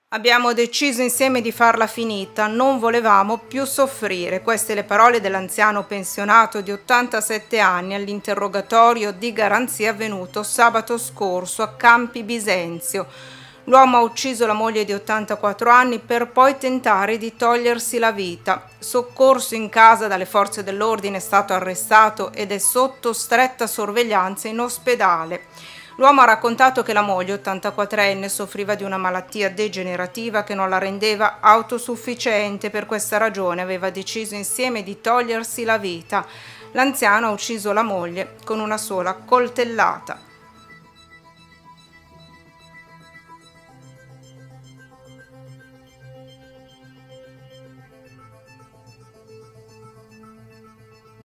Abbiamo deciso insieme di farla finita, non volevamo più soffrire. Queste le parole dell'anziano pensionato di 87 anni all'interrogatorio di garanzia avvenuto sabato scorso a Campi Bisenzio. L'uomo ha ucciso la moglie di 84 anni per poi tentare di togliersi la vita. Soccorso in casa dalle forze dell'ordine, è stato arrestato ed è sotto stretta sorveglianza in ospedale. L'uomo ha raccontato che la moglie, 84enne, soffriva di una malattia degenerativa che non la rendeva autosufficiente. Per questa ragione aveva deciso insieme di togliersi la vita. L'anziano ha ucciso la moglie con una sola coltellata.